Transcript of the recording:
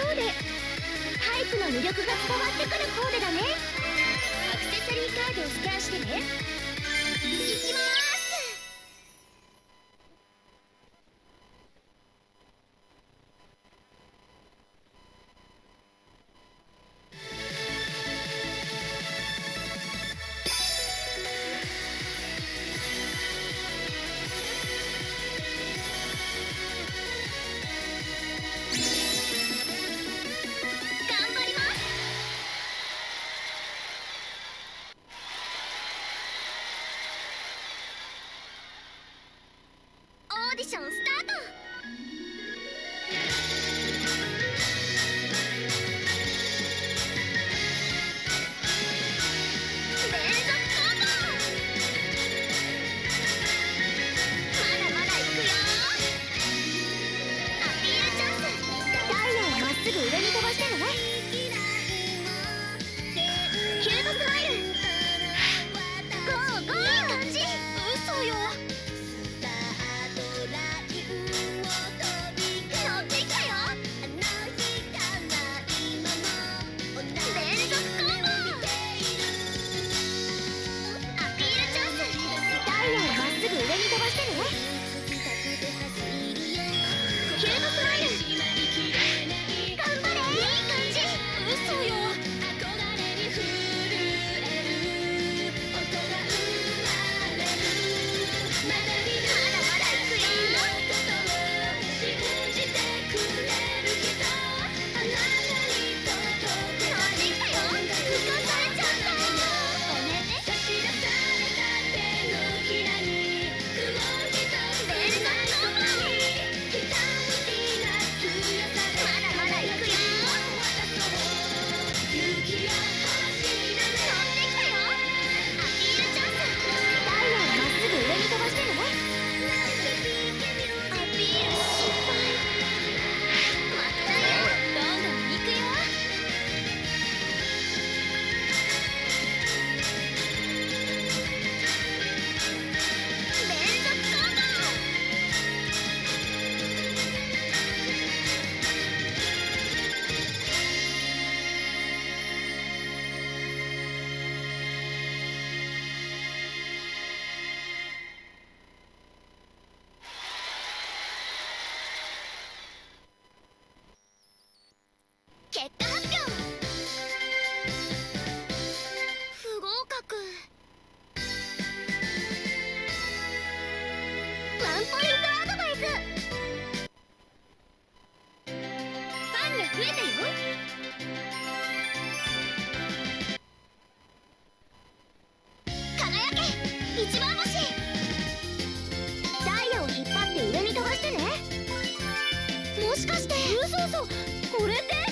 ーデ。タイプの魅力が伝わってくるコーデだね。アクセサリーカードをスキャンしてね。いきまーす。オーディションスタート。連続コンボ。まだまだいくよ。アピールチャンス。ダイヤをまっすぐ上に飛ばしてね。キュートスマイル。ゴーゴー。いい感じ。嘘よ。結果発表。不合格。ワンポイントアドバイス。ファンが増えたよ。輝け一番星。ダイヤを引っ張って上に飛ばしてね。もしかして嘘嘘、これって